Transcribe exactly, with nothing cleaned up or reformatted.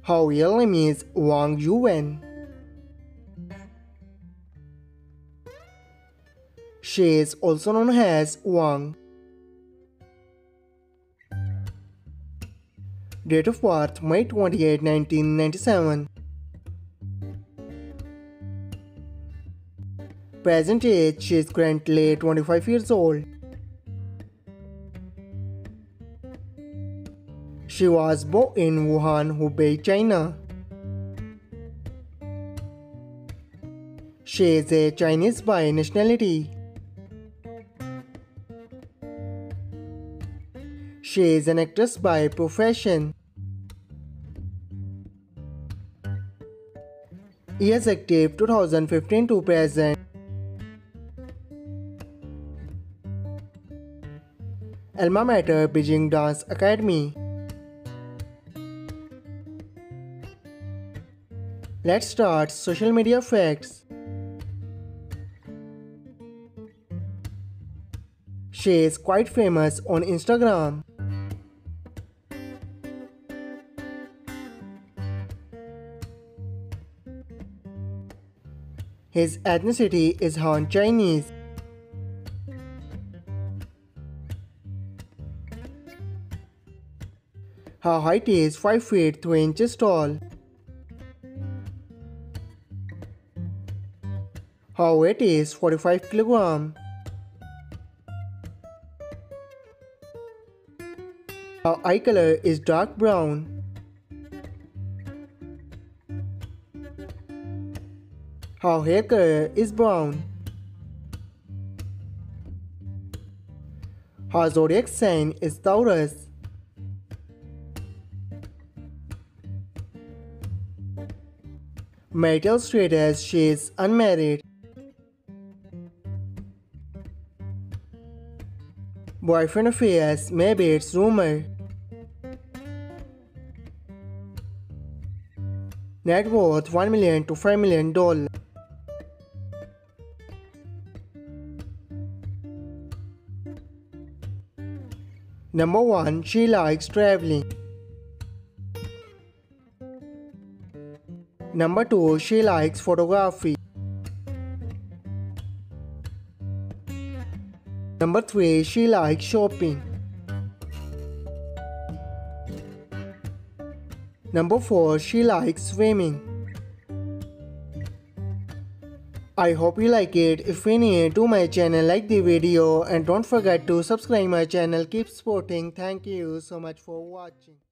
Her real name is Wang Yu Wen. She is also known as Wang. Date of birth May twenty-eighth, nineteen ninety-seven. Present age, she is currently twenty-five years old. She was born in Wuhan, Hubei, China. She is a Chinese by nationality. She is an actress by profession. Years active two thousand fifteen to present. Alma mater Beijing Dance Academy. Let's start social media facts. She is quite famous on Instagram. His ethnicity is Han Chinese. Her height is five feet three inches tall. Her weight is forty-five kilograms. Her eye color is dark brown. Her hair color is brown. Her zodiac sign is Taurus. Marital status, she is unmarried. Boyfriend affairs, maybe it's rumor. Net worth one million to five million dollars. Number one, she likes traveling. Number two, she likes photography. Number three, she likes shopping. Number four, she likes swimming. I hope you like it. If you're new to my channel, like the video and don't forget to subscribe my channel. Keep supporting. Thank you so much for watching.